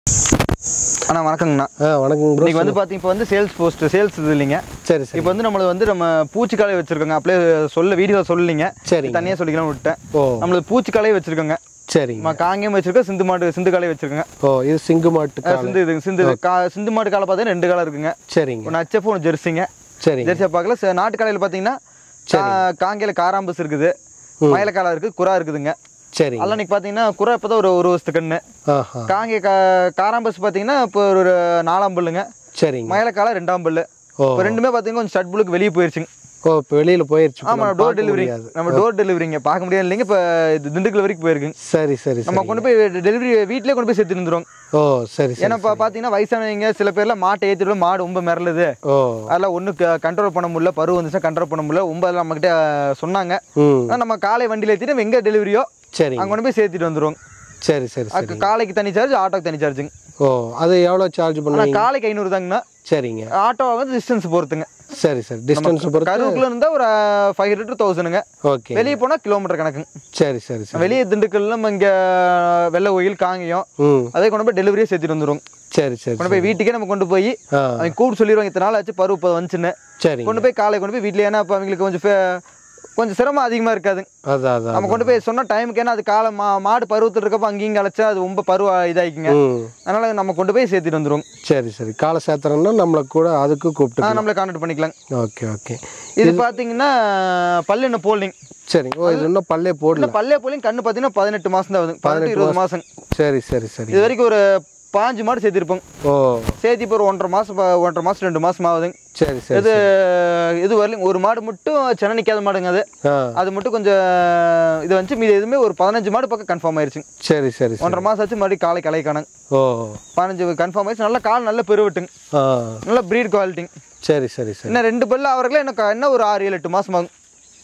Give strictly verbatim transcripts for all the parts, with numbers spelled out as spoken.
அண்ணா வணக்கங்கண்ணா. ஆ வணக்கம் ப்ரோ. இன்னைக்கு வந்து பார்த்தீங்க இப்போ வந்து சேல்ஸ் போஸ்ட் சேல்ஸ் இது இல்லைங்க. சரி சரி. இப்போ வந்து நம்மளது வந்து நம்ம பூச்சிக்காலை வச்சிருக்கோங்க. அப்படியே சொல்ல வீடியோ சொல்லலைங்க. சரி. தனியாக சொல்லிக்கலாம் விட்டேன். ஓ நம்மளது பூச்சிக்காலையே வச்சிருக்கோங்க. சரிங்க. காங்கேயம் வச்சிருக்கோம், சிந்து மாடு சிந்து காலை வச்சிருக்கோங்க. ஓ இது சிங்கு மாட்டு காலை. சிந்து இது சிந்து கா சிந்து மாடு காலை பார்த்தீங்கன்னா ரெண்டு காலை இருக்குங்க. சரிங்க. ஒன்று ஹெச்எஃப் ஒன்று ஜெர்சிங்க. சரிங்க. ஜெர்சியை பார்க்கல. நாட்டு காலையில் பார்த்தீங்கன்னா காங்கையில் காராம்பஸ் இருக்குது, மயிலக்காலை இருக்குது, குரா இருக்குதுங்க. சரி. அதெல்லாம் இன்னைக்கு பார்த்தீங்கன்னா குரா இப்போ தான் ஒரு ஒரு வருஷத்துக்கு கண்ணு. காங்கே கா காராம்பஸ் பார்த்தீங்கன்னா இப்போ ஒரு நாலாம் பல்லுங்க. சரிங்க. மயிலக்காலை ரெண்டாம் பல்லு. இப்போ ரெண்டுமே பார்த்தீங்கன்னா கொஞ்சம் ஷட் புல்லுக்கு வெளியே போயிருச்சுங்க. ஓ இப்போ வெளியில் போயிருச்சு. ஆமாம், டோர் டெலிவரி. நம்ம டோர் டெலிவரிங்க பார்க்க முடியாது இல்லைங்க. இப்போ இது திண்டுக்கல் வரைக்கும் போயிருக்குங்க. சரி சரி. நம்ம கொண்டு போய் டெலிவரி வீட்டிலே கொண்டு போய் சேர்த்து இருந்துருவோம். ஓ சரி சரி. ஏன்னா இப்போ பார்த்தீங்கன்னா வயசானவங்க சில பேர்லாம் மாட்டை ஏற்றிட்டு மாடு ரொம்ப மிரளுது, ஓ அதெல்லாம் ஒன்றும் கண்ட்ரோல் பண்ண முடியல, பருவம் வந்துச்சுன்னா கண்ட்ரோல் பண்ண முடியல, ரொம்ப அதெல்லாம் நம்மகிட்ட சொன்னாங்க. ஆனால் நம்ம காலை வண்டியில் ஏற்றிட்டு எங்கே டெலிவரியோ சரி அங்கே கொண்டு போய் சேர்த்துட்டு வந்துடுவோம். சரி சரி சரி. காலைக்கு தனி சார்ஜ், ஆட்டோக்கு தனி சார்ஜுங்க. ஓ அது எவ்வளோ சார்ஜ் பண்ணுவீங்க? காலைக்கு ஐநூறு தாங்கண்ணா. சரிங்க. ஆட்டோ வந்து டிஸ்டன்ஸ் பொறுத்துங்க. சரி சரி. டிஸ்டன்ஸ் பொறுத்து கருவுக்குள்ள இருந்தால் ஒரு ஃபைவ் ஹண்ட்ரட் தௌசண்ட்ங்க. ஓகே. வெளியே போனால் கிலோமீட்டர் கணக்குங்க. சரி சரி சரி. வெளியே திண்டுக்கல் நம்ம இங்கே வெள்ளை கோயில் காங்கேயம் ம் அதே கொண்டு போய் டெலிவரியே சேர்த்துட்டு வந்துடும். சரி சரி. கொண்டு போய் வீட்டுக்கே நம்ம கொண்டு போய் அவங்க கூப்பிட்டு சொல்லிடுவாங்க, இத்தனை நாள் ஆச்சு பருவ இப்போ வந்துச்சுன்னு. சரி. கொண்டு போய் காலை கொண்டு போய் வீட்டில், ஏன்னா இப்போ அவங்களுக்கு கொஞ்சம் கொஞ்சம் சிரமம் அதிகமாக இருக்காது. அதான் அதான். நம்ம கொண்டு போய் சொன்ன டைமுக்கு, ஏன்னா அது காலை மா மாடு பருவத்தில் இருக்கப்போ அங்கேயும் அழைச்சா அது ரொம்ப பருவ இதாகிக்குங்க. அதனால நம்ம கொண்டு போய் சேர்த்துட்டு வந்துடுவோம். சரி சரி. காலை சேர்த்துறோம்னா நம்மளை கூட அதுக்கு கூப்பிட்டு நம்மளை கான்டாக்ட் பண்ணிக்கலாம். Okay okay. இது பார்த்தீங்கன்னா பல்லு போல்டிங். சரிங்க. ஓ இது இன்னும் பல்லே போடல. பல்லே போலிங் கண்ணு பார்த்தீங்கன்னா பதினெட்டு மாதம் தான் ஆகுது, பதினெட்டு இருபது மாதம். சரி சரி சரி. இது வரைக்கும் ஒரு பாஞ்சு மாடு சேர்த்திருப்போம். ஓ சேர்த்தி இப்போ ஒரு ஒன்றரை மாதம் ஒன்றரை மாதம் ரெண்டு மாதம் ஆகுதுங்க. சரி சரி. இது இது வரலைங்க. ஒரு மாடு மட்டும் சென்னை நிற்காத மாடுங்க. அது அது மட்டும் கொஞ்சம் இது வந்து மீது எதுவுமே ஒரு பதினஞ்சு மாடு பக்கம் கன்ஃபார்ம் ஆயிடுச்சுங்க. சரி சரி. ஒன்றரை மாதம் ஆச்சு மறுபடியும் காலை கலை காணங்க. ஓ பதினஞ்சு கன்ஃபார்ம் ஆயிடுச்சு. நல்ல கால் நல்ல பெருவட்டுங்க, நல்ல ப்ரீட் குவாலிட்டிங்க. சரி சரி சரி. இன்னும் ரெண்டு பல்லு அவர்களே எனக்கு என்ன ஒரு ஆறு ஏழு எட்டு மாதம் ஆகும்.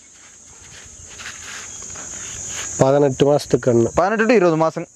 பதினெட்டு மாதத்துக்கு கண்ணு. பதினெட்டு டு இருபது மாதங்க.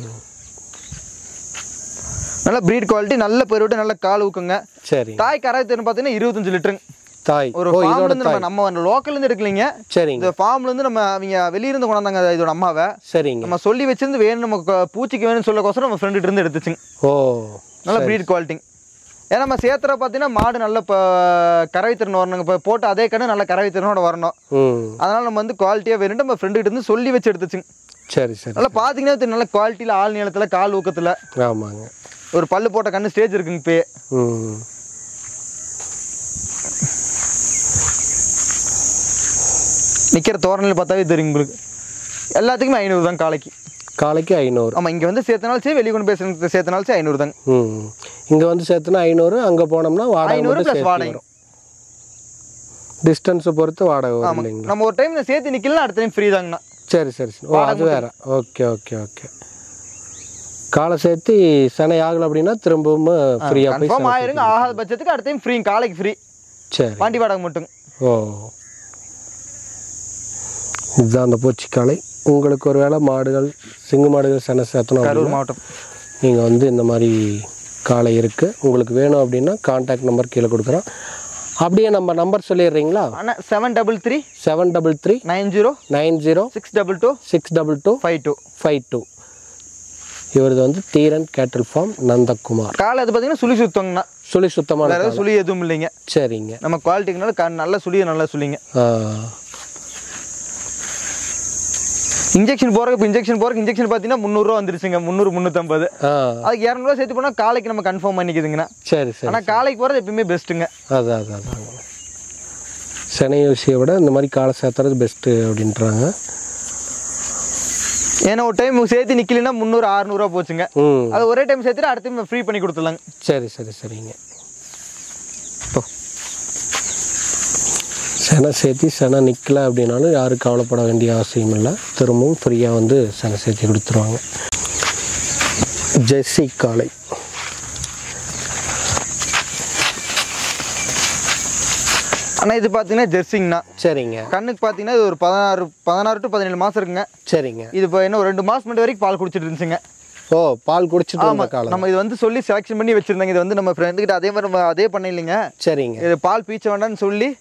நல்ல ப்ரீட் குவாலிட்டி, நல்ல பெருவிட்டு, நல்ல கால் ஊக்குங்க. சரி. தாய் கறவை திறன் பார்த்தீங்கன்னா இருபத்தஞ்சு லிட்டருங்க. தாய் ஒரு ஃபார்ம்ல இருந்து நம்ம நம்ம லோக்கல்ல இருந்து எடுக்கலீங்க. சரி. இந்த ஃபார்ம்ல இருந்து நம்ம அவங்க வெளியிருந்து கொண்டாந்தாங்க இதோட அம்மாவை. சரிங்க. நம்ம சொல்லி வச்சிருந்து வேணும் நம்ம பூச்சிக்கு வேணும்னு சொல்லக்கோசரம் நம்ம ஃப்ரெண்ட் இருந்து எடுத்துச்சுங்க. ஓ நல்ல ப்ரீட் குவாலிட்டி. ஏன்னா நம்ம சேத்திர பார்த்தீங்கன்னா மாடு நல்ல இப்போ கறவை திறன் வரணுங்க. இப்போ போட்டு அதே கண்ணு நல்ல கறவை திறனோட வரணும். அதனால நம்ம வந்து குவாலிட்டியாக வேணும் நம்ம ஃப்ரெண்டு இருந்து சொல்லி வச்சு எடுத்துச்சுங்க. சரி சரி. நல்லா பார்த்தீங்கன்னா நல்ல குவாலிட்டியில் ஆள் நீளத்தில் கால் ஊக்கத்தில். ஆமாங்க. ஒரு பல்லு போட்ட கண்ணு ஸ்டேஜ் இருக்குங்க. இப்போ நிற்கிற தோரணையில் பார்த்தாவே தெரியும் உங்களுக்கு. எல்லாத்துக்குமே ஐநூறு தான் காலைக்கு. காலைக்கு ஐநூறு. ஆமாம், இங்கே வந்து சேர்த்தனாலும் சரி, வெளியே கொண்டு போய் சேர்த்தனாலும் சரி ஐநூறு தாங்க. ம் இங்கே வந்து சேர்த்தனா ஐநூறு, அங்கே போனோம்னா வாடகை ஐநூறு ப்ளஸ் வாடகை. டிஸ்டன்ஸை பொறுத்து வாடகை வரும். நம்ம ஒரு டைம் சேர்த்து நிற்கலாம், அடுத்த டைம் ஃப்ரீ தாங்கண்ணா. சரி சரி சரி. ஓ அது வேறு. Okay okay okay. காலை சேர்த்து சனை ஆகலை அப்படின்னா திரும்பவும் ஃப்ரீயாக கன்ஃபார்ம் ஆயிருங்க. ஆகாத பட்சத்துக்கு அடுத்த டைம் ஃப்ரீ, காலைக்கு ஃப்ரீ. சரி. வண்டி வாடகை மட்டும். ஓ இதுதான் அந்த பூச்சிக்காலை. உங்களுக்கு ஒரு வேளை மாடுகள் சிங்கு மாடுகள் சனை சேர்த்தணும் கரூர் மாவட்டம், நீங்கள் வந்து இந்த மாதிரி காலை இருக்குது உங்களுக்கு வேணும் அப்படின்னா கான்டாக்ட் நம்பர் கீழே கொடுக்குறோம். அப்படியே நம்ம நம்பர் சொல்லிடுறீங்களா? அண்ணா seven double three seven double three nine zero nine zero six double two six double two five two five two. இவரது வந்து தீரன் கேட்டல் ஃபார்ம் நந்தகுமார். காலை அது பார்த்தீங்கன்னா சுழி சுத்தங்கண்ணா. சுழி சுத்தமான சுழி எதுவும் இல்லைங்க. சரிங்க. நம்ம குவாலிட்டிக்குனால நல்ல சுழியை நல்லா சுழிங்க. இன்ஜெக்ஷன் போகிறக்கு இப்போ இன்ஜெக்ஷன் போகிறக்கு இன்ஜெக்ஷன் பார்த்தீங்கன்னா முந்நூறுரூவா வந்துருச்சுங்க. முந்நூறு முந்நூற்றம்பது. அதுக்கு இரநூறுவா சேர்த்து போனால் காலைக்கு நம்ம கன்ஃபார்ம் பண்ணிக்குதுங்கண்ணா. சரி சரி. ஆனால் காலைக்கு போகிறது எப்பயுமே பெஸ்ட்டுங்க. அதான் அதான் அதான். செனை ஊசியை விட இந்த மாதிரி காலை சேர்த்துறது பெஸ்ட்டு அப்படின்றாங்க. ஏன்னா ஒரு டைம் சேர்த்து நிற்கலன்னா முந்நூறு அறுநூறுவா போச்சுங்க. அது ஒரே டைம் சேர்த்துட்டு அடுத்த டைம் ஃப்ரீ பண்ணி கொடுத்துடலாங்க. சரி சரி சரிங்க. செனை சேர்த்தி செனை நிற்கல அப்படின்னாலும் யாரும் கவலைப்பட வேண்டிய அவசியம் இல்லை. திரும்பவும் ஃப்ரீயாக வந்து செனை சேர்த்தி கொடுத்துருவாங்க. ஜெர்சி காளை. ஆனால் இது பார்த்தீங்கன்னா ஜெர்சிங்கண்ணா. சரிங்க. கண்ணுக்கு பார்த்தீங்கன்னா இது ஒரு பதினாறு பதினாறு டு பதினேழு மாதம் இருக்குங்க. சரிங்க. இது இப்போ என்ன ஒரு ரெண்டு மாதம் மட்டும் வரைக்கும் பால் குடிச்சிட்டு இருந்துச்சுங்க. ஓ பால் குடிச்சிட்டு நம்ம இது வந்து சொல்லி செலக்ஷன் பண்ணி வச்சுருந்தாங்க. இது வந்து நம்ம ஃப்ரெண்டுக்கிட்ட அதே மாதிரி நம்ம அதே பண்ண இல்லைங்க. சரிங்க. இது பால் பீச்ச வேண்டாம்னு சொல்லி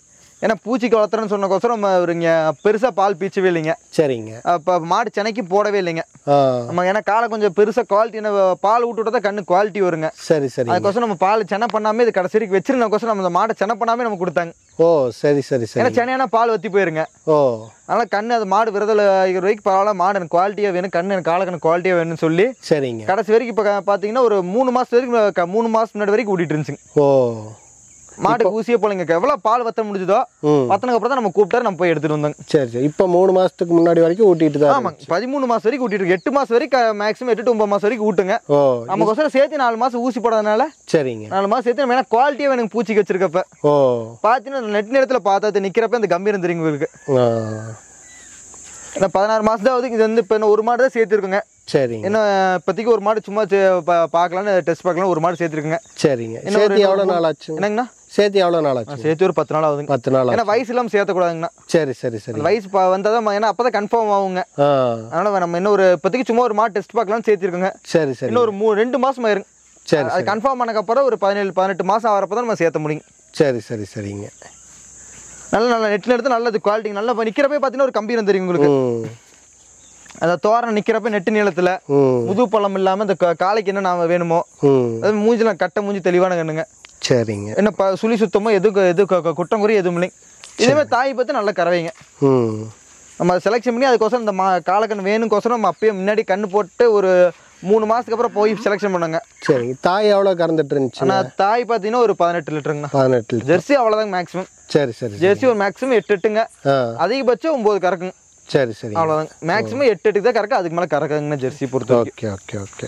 ஏன்னா பூச்சிக்கு வளர்த்துறேன்னு சொன்னக்கோசரம் நம்ம இங்க பெருசா பால் பீச்சவே இல்லைங்க. சரிங்க. அப்ப மாடு சென்னைக்கு போடவே இல்லைங்க. நம்ம ஏன்னா காலை கொஞ்சம் பெருசா குவாலிட்டி பால் விட்டு விட்டா கண்ணு குவாலிட்டி வருங்க. சரி சரி. அதுக்கோசரம் நம்ம பால் சென்னை பண்ணாம இது கடைசி வரைக்கும் வச்சிருந்தோம். நம்ம மாடை சென்னை பண்ணாமே நம்ம கொடுத்தாங்க. ஓ சரி சரி சரி. ஏன்னா சென்னையான பால் வத்தி போயிருங்க. ஓ அதனால கண்ணு அது மாடு விரதல் ஆகிற வரைக்கும் பரவாயில்ல, மாடு எனக்கு குவாலிட்டியா வேணும், கண்ணு எனக்கு காலை கண்ணு குவாலிட்டியா வேணும்னு சொல்லி சரிங்க கடைசி வரைக்கும் இப்போ பாத்தீங்கன்னா ஒரு மூணு மாசம் வரைக்கும் மூணு மாசம் முன்னாடி வரைக்கும் ஊட்டிட்டு இருந்துச்சுங்க. ஓ மாட்டுக்கு ஊசியே போலங்க. எவ்வளவு பால் வத்த முடிஞ்சதோ வத்தனக்கு அப்புறம் தான் நம்ம கூப்பிட்டாரு, நம்ம போய் எடுத்துட்டு வந்தோங்க. சரி சரி. இப்போ மூணு மாசத்துக்கு முன்னாடி வரைக்கும் ஊட்டிட்டு தான். ஆமாங்க, பதிமூணு மாசம் வரைக்கும் ஊட்டிட்டு இருக்கு. எட்டு மாசம் வரைக்கும் மேக்ஸிமம் எட்டு டு ஒன்பது மாசம் வரைக்கும் ஊட்டுங்க. ஓ நமக்கு சேர்த்து நாலு மாசம் ஊசி போடாதனால சரிங்க நாலு மாசம் சேர்த்து நம்ம குவாலிட்டியா வேணும் பூச்சிக்கு வச்சிருக்கப்ப. ஓ பாத்தீங்கன்னா நெட் நேரத்துல பார்த்தா நிக்கிறப்ப இந்த கம்பீரம் தெரியுங்க உங்களுக்கு. ஏன்னா பதினாறு மாசத்தாவது இது வந்து இப்போ ஒரு மாடு தான் சேர்த்துருக்குங்க. சரிங்க. இன்னும் இப்போதைக்கு ஒரு மாடு சும்மா பார்க்கலான்னு டெஸ்ட் பார்க்கலாம், ஒரு மாடு சேர்த்துருக்குங்க. சரிங்க. சேர்த்து எவ்வளோ நாள் ஆச்சு என்னங்கண்ணா? சேர்த்து எவ்வளோ நாள் ஆச்சு? சேர்த்து ஒரு பத்து நாள் ஆகுதுங்க. பத்து நாள். ஏன்னா வயசு இல்லாமல் சேர்த்தக்கூடாதுங்கண்ணா. சரி சரி சரி. வயசு வந்தால் தான் ஏன்னா அப்போ தான் கன்ஃபார்ம் ஆகுங்க. அதனால நம்ம இன்னும் ஒரு இப்போதைக்கு சும்மா ஒரு மாடு டெஸ்ட் பார்க்கலாம்னு சேர்த்துருக்குங்க. சரி சரி. இன்னும் ஒரு மூணு ரெண்டு மாசம் ஆயிருங்க. சரி. அது கன்ஃபார்ம் ஆனதுக்கப்புறம் ஒரு பதினேழு பதினெட்டு மாசம் ஆகிறப்ப தான் நம்ம சேர்த்த முடியும். சரி சரி சரிங்க. நல்ல நல்ல நெட்டில் எடுத்து நல்லது குவாலிட்டி நல்லா நிற்கிறப்ப பார்த்தீங்கன்னா ஒரு கம்பீரம் தெரியும் உங்களுக்கு. அந்த தோரணை நிற்கிறப்ப நெட்டு நீளத்தில் முது பழம் இல்லாமல் இந்த காலைக்கு என்ன நாம வேணுமோ அது மூஞ்சிலாம் கட்ட மூஞ்சி தெளிவான கண்ணுங்க. சரிங்க. என்ன சுழி சுத்தமோ எது எது குற்றம் குறை எதுவும் இல்லைங்க. இதேமாதிரி தாய் பார்த்து நல்ல கறவைங்க. நம்ம அதை செலெக்ஷன் பண்ணி அதுக்கோசரம் இந்த மா காலக்கண்ணு வேணுக்கோசரம் நம்ம அப்பயே முன்னாடி கண்ணு போட்டு ஒரு மூணு மாசத்துக்கு அப்புறம் போய் செலெக்ஷன் பண்ணாங்க. சரிங்க. தாய் எவ்வளோ கறந்துட்டு இருந்துச்சு? ஆனால் தாய் பார்த்தீங்கன்னா ஒரு பதினெட்டு லிட்டருங்கண்ணா. பதினெட்டு லிட்டர். ஜெர்சி அவ்வளோதாங்க மேக்ஸிமம். சரி சரி. ஜெர்சி ஒரு மேக்ஸிமம் எட்டு எட்டுங்க. அதிகபட்சம் ஒம்பது கறக்குங்க. சரி சரி. அவ்வளோதாங்க மேக்ஸிமம் எட்டு எட்டுக்கு தான் கறக்கு, அதுக்கு மேலே கறக்குங்கண்ணா ஜெர்சி பொறுத்து. Okay okay okay.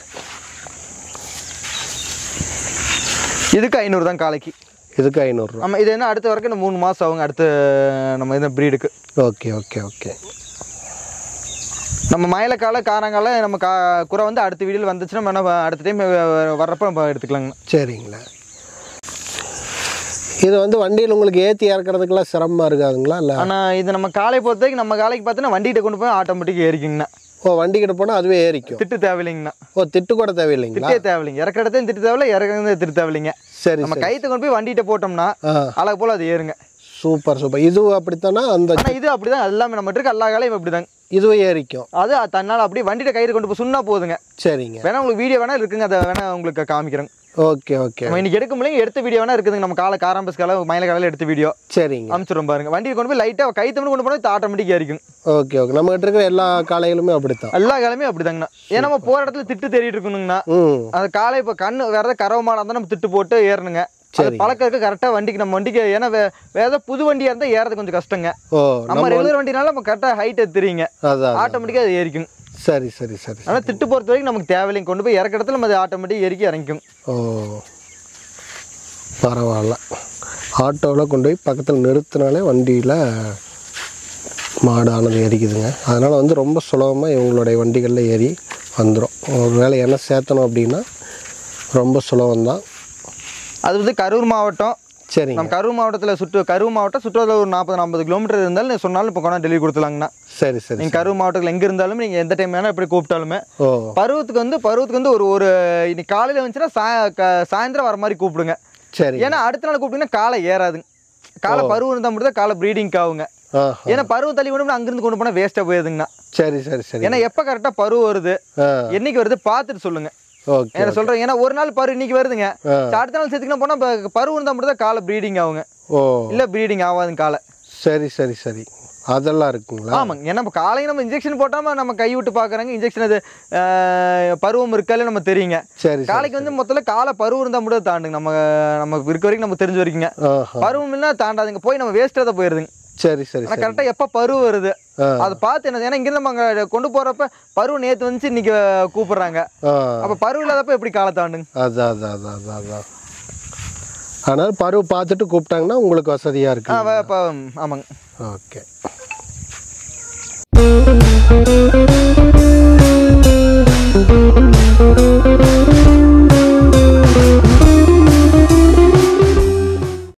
இதுக்கு ஐநூறு தான் காலைக்கு. இதுக்கு ஐநூறு. ஆமாம். இது என்ன அடுத்த வரைக்கும் மூணு மாதம் ஆகுங்க அடுத்த நம்ம இந்த ப்ரீடுக்கு. Okay okay okay. நம்ம மயிலக்கால காரங்கால நம்ம கா குறை வந்து அடுத்த வீடியோவில் வந்துச்சுன்னா நம்ம அடுத்த டைம் வர்றப்போ நம்ம எடுத்துக்கலாங்கண்ணா. சரிங்களா. இது வந்து வண்டியில் உங்களுக்கு ஏற்றி இறக்குறதுக்கெல்லாம் சிரமமாக இருக்காதுங்களா? இல்லை. ஆனால் இது நம்ம காலை பொறுத்த வரைக்கும் நம்ம காலைக்கு பார்த்தீங்கன்னா வண்டிகிட்ட கொண்டு போய் ஆட்டோமேட்டிக் ஏறிக்குங்கண்ணா. ஓ வண்டிக்கிட்ட போனால் அதுவே ஏறிக்கும். திட்டு தேவையில்லைங்கண்ணா. ஓ திட்டு கூட தேவையில்லைங்க. திட்டே தேவையில்லைங்க. இறக்குற இடத்தையும் திட்டு தேவையில்லை, இறக்குறது திட்டு தேவையில்லைங்க. சரி. நம்ம கைத்தை கொண்டு போய் வண்டிகிட்ட போட்டோம்னா அழகு போல் அது ஏறுங்க. Super super. இது அப்படித்தானா? அந்த இது அப்படிதான் எல்லாமே நம்ம இருக்கு. எல்லா காலையும் அப்படிதாங்க. இதுவே ஏறிக்கும். அது தன்னால் அப்படியே வண்டியில கயிறு கொண்டு போய் சொன்னா போதுங்க. சரிங்க. வேணா உங்களுக்கு வீடியோ வேணா இருக்குங்க, அதை வேணா உங்களுக்கு காமிக்கிறேங்க. Okay okay. நம்ம இன்னைக்கு எடுக்க முடியல, எடுத்த வீடியோ வேணா இருக்குதுங்க. நம்ம காலை காராம்பஸ் காலை மயில காலையில் எடுத்த வீடியோ. சரிங்க. அனுப்பிச்சிடும் பாருங்க. வண்டியை கொண்டு போய் லைட்டாக கை தமிழ் கொண்டு போனால் ஆட்டோமேட்டிக் ஏறிக்கும். Okay okay. நம்ம கிட்ட இருக்கிற எல்லா காலைகளுமே அப்படித்தான். எல்லா காலையுமே அப்படிதாங்கண்ணா. ஏன்னா நம்ம போகிற இடத்துல திட்டு தேடிட்டு இருக்கணுங்கண்ணா. அந்த காலை இப்போ கண்ணு வேற ஏதாவது கரவ மாடா இருந்தால் நம்ம திட்டு போட்டு ஏறணுங்க. அது பழக்கிறதுக்கு கரெக்டாக வண்டிக்கு நம்ம வண்டிக்கு ஏன்னா வேற ஏதாவது புது வண்டியாக இருந்தால் ஏறது கொஞ்சம் கஷ்டங்க. நம்ம ரெகுலர் வண்டினால நம்ம கரெக்டாக ஹைட் தெரியுங்க, ஆட்டோமேட்டிக்காக அது ஏறிக்கும். சரி சரி சரி. ஆனால் திட்டு பொறுத்த வரைக்கும் நமக்கு தேவையில்லைங்க. கொண்டு போய் இறக்க இடத்துல நம்ம அது ஆட்டோமேட்டிக் ஏறிக்கி இறங்கிக்கும். ஓ பரவாயில்ல. ஆட்டோவில் கொண்டு போய் பக்கத்தில் நிறுத்தினாலே வண்டியில் மாடானது ஏறிக்குதுங்க. அதனால் வந்து ரொம்ப சுலபமாக இவங்களுடைய வண்டிகளில் ஏறி வந்துடும். ஒரு வேலை என்ன சேர்த்தணும் அப்படின்னா ரொம்ப சுலபம்தான். அது வந்து கரூர் மாவட்டம். சரி. நம்ம கரூர் மாவட்டத்தில் சுற்று கரூர் மாவட்டம் சுற்றுலா ஒரு நாற்பது நாற்பது கிலோமீட்டர் இருந்தாலும் நீங்கள் சொன்னாலும் இப்போ கொண்டா டெலிவரி கொடுத்துலாங்கண்ணா. சரி சரி. நீங்கள் கரூர் மாவட்டத்தில் எங்கே இருந்தாலும் நீங்கள் எந்த டைம் வேணால் எப்படி கூப்பிட்டாலுமே. ஓ பருவத்துக்கு வந்து பருவத்துக்கு வந்து ஒரு ஒரு இன்னைக்கு காலையில் வந்துச்சுன்னா சா சாயந்தரம் வர மாதிரி கூப்பிடுங்க. சரி. ஏன்னா அடுத்த நாள் கூப்பிட்டீங்கன்னா காலை ஏறாதுங்க. காலை பருவம் இருந்தால் மட்டும் தான் காலை ப்ரீடிங்க்கு ஆகுங்க. ஏன்னா பருவம் தள்ளி கொண்டு அங்கிருந்து கொண்டு போனால் வேஸ்ட்டாக போயிருதுங்கண்ணா. சரி சரி சரி. ஏன்னா எப்போ கரெக்டாக பருவம் வருது என்னைக்கு வருது பார்த்துட்டு சொல்லுங்க. என்ன சொல்றேன். ஏன்னா ஒரு நாள் பரு இன்னைக்கு வருதுங்க, அடுத்த நாள் சேர்த்துக்கணும் போனா பருவம் இருந்தா மட்டும் தான் காலை ப்ரீடிங் ஆகுங்க. ஓ இல்ல ப்ரீடிங் ஆகாதுங்க காலை. சரி சரி சரி. அதெல்லாம் இருக்குங்களா? ஆமாங்க. ஏன்னா இப்போ காலைக்கு நம்ம இன்ஜெக்ஷன் போட்டாமல் நம்ம கை விட்டு பார்க்குறாங்க. இன்ஜெக்ஷன் அது பருவம் இருக்காலே நம்ம தெரியுங்க. சரி. காலைக்கு வந்து மொத்தத்தில் காலை பருவம் இருந்தால் மட்டும் தாண்டுங்க. நம்ம நம்ம இருக்க வரைக்கும் நம்ம தெரிஞ்ச வரைக்குங்க. பருவம் இல்லைன்னா தாண்டாதுங்க, போய் நம்ம வேஸ்ட்டாக தான் போயிருதுங்க. சரி சரி. ஆனால் கரெக்டாக எப்போ பருவம் வருது அதை பார்த்து என்ன, ஏன்னா இங்கிருந்து நம்ம அங்கே கொண்டு போகிறப்ப பருவம் நேற்று வந்துச்சு இன்னைக்கு கூப்பிட்றாங்க. அப்போ பருவம் இல்லாதப்ப எப்படி காலை தாண்டுங்க? அதான் அதான் அதான் அதான் அதான். ஆனால் பருவம் பார்த்துட்டு கூப்பிட்டாங்கன்னா உங்களுக்கு வசதியாக இருக்கு. ஆமாங்க. ஓகே.